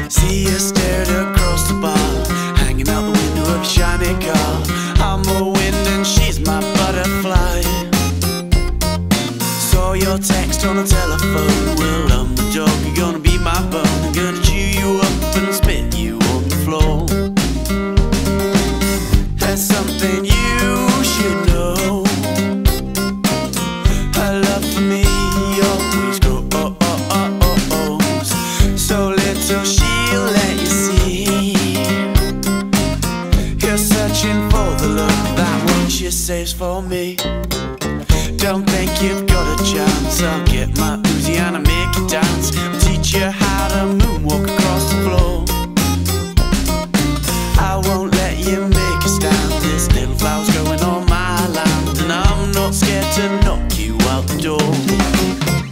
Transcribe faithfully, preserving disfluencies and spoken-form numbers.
See you stared across the bar, hanging out the window of your shiny car. I'm the wind and she's my butterfly. Saw your text on the telephone. Well, I'm the dog, you're gonna be my bone. I'm gonna chew you up and spit you on the floor. There's something you should know. Her love for me always grows. So little she'll let you see. You're searching for the love that one she saves for me. Don't think you've got a chance. I'll get my Uzi and I'll make you dance. I'll teach you how to moonwalk across the floor. I won't let you make a stand. This little flower's growing on my land, and I'm not scared to knock you out the door.